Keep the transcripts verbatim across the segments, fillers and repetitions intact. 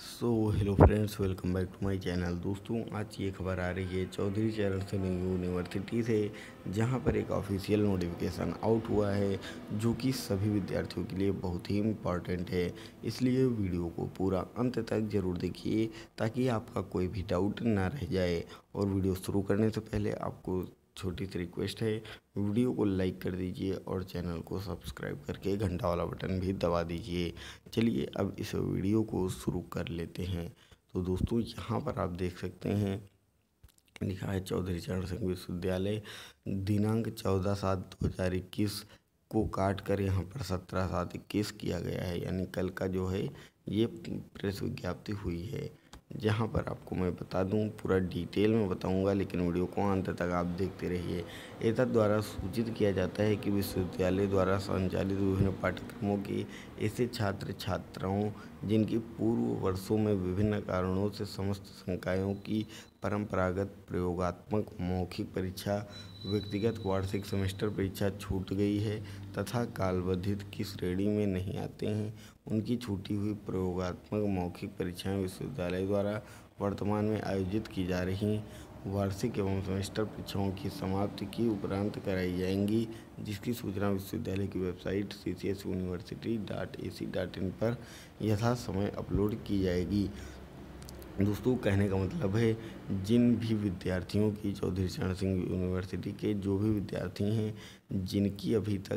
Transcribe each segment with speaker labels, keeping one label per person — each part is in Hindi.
Speaker 1: So hello friends, welcome back to my channel. दोस्तों, आज ये खबर आ रही है चौधरी चरण सिंह यूनिवर्सिटी से, जहां पर एक ऑफिशियल नोटिफिकेशन आउट हुआ है जो कि सभी विद्यार्थियों के लिए बहुत ही इम्पॉर्टेंट है। इसलिए वीडियो को पूरा अंत तक ज़रूर देखिए ताकि आपका कोई भी डाउट ना रह जाए। और वीडियो शुरू करने से पहले आपको छोटी सी रिक्वेस्ट है, वीडियो को लाइक कर दीजिए और चैनल को सब्सक्राइब करके घंटा वाला बटन भी दबा दीजिए। चलिए अब इस वीडियो को शुरू कर लेते हैं। तो दोस्तों, यहाँ पर आप देख सकते हैं लिखा है चौधरी चरण सिंह विश्वविद्यालय, दिनांक चौदह सात दो हज़ार इक्कीस को काट कर यहाँ पर सत्रह सात इक्कीस किया गया है, यानी कल का जो है ये प्रेस विज्ञप्ति हुई है। जहाँ पर आपको मैं बता दूं, पूरा डिटेल में बताऊंगा, लेकिन वीडियो को अंत तक आप देखते रहिए। एतद द्वारा सूचित किया जाता है कि विश्वविद्यालय द्वारा संचालित विभिन्न पाठ्यक्रमों के ऐसे छात्र छात्राओं जिनकी पूर्व वर्षों में विभिन्न कारणों से समस्त संकायों की परंपरागत प्रयोगात्मक मौखिक परीक्षा, व्यक्तिगत वार्षिक सेमेस्टर परीक्षा छूट गई है तथा कालबाधित की श्रेणी में नहीं आते हैं, उनकी छूटी हुई प्रयोगात्मक मौखिक परीक्षाएं विश्वविद्यालय द्वारा वर्तमान में आयोजित की जा रही वार्षिक एवं सेमेस्टर परीक्षाओं की समाप्ति की उपरांत कराई जाएंगी, जिसकी सूचना विश्वविद्यालय की website C C S university dot A C dot in पर यथा समय अपलोड की जाएगी। दोस्तों, कहने का मतलब है, जिन भी विद्यार्थियों की चौधरी चरण सिंह यूनिवर्सिटी के जो भी विद्यार्थी हैं जिनकी अभी तक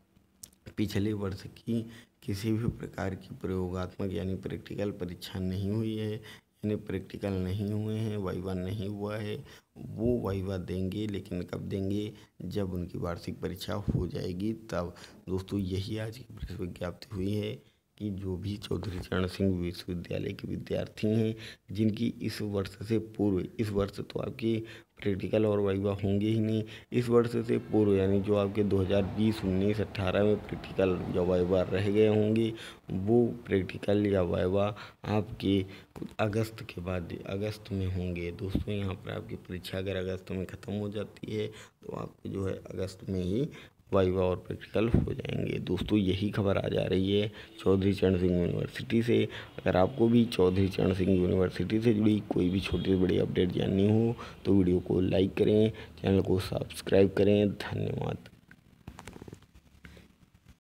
Speaker 1: पिछले वर्ष की किसी भी प्रकार की प्रयोगात्मक यानी प्रैक्टिकल परीक्षा नहीं हुई है, यानी प्रैक्टिकल नहीं हुए हैं, वाइवा नहीं हुआ है, वो वाइवा देंगे। लेकिन कब देंगे? जब उनकी वार्षिक परीक्षा हो जाएगी तब। दोस्तों, यही आज की प्रेस विज्ञप्ति हुई है कि जो भी चौधरी चरण सिंह विश्वविद्यालय के विद्यार्थी हैं जिनकी इस वर्ष से पूर्व, इस वर्ष तो आपकी प्रैक्टिकल और वाइवा होंगे ही नहीं, इस वर्ष से पूर्व यानी जो आपके दो हज़ार बीस, उन्नीस, अट्ठारह में प्रैक्टिकल या वाइवा रह गए होंगे, वो प्रैक्टिकल या वाइवा आपके अगस्त के बाद अगस्त में होंगे। दोस्तों, यहाँ पर आपकी परीक्षा अगर अगस्त में ख़त्म हो जाती है तो आपको जो है अगस्त में ही वाइवा और प्रैक्टिकल हो जाएंगे। दोस्तों, यही खबर आ जा रही है चौधरी चरण सिंह यूनिवर्सिटी से। अगर आपको भी चौधरी चरण सिंह यूनिवर्सिटी से जुड़ी कोई भी छोटी बड़ी अपडेट जाननी हो तो वीडियो को लाइक करें, चैनल को सब्सक्राइब करें। धन्यवाद।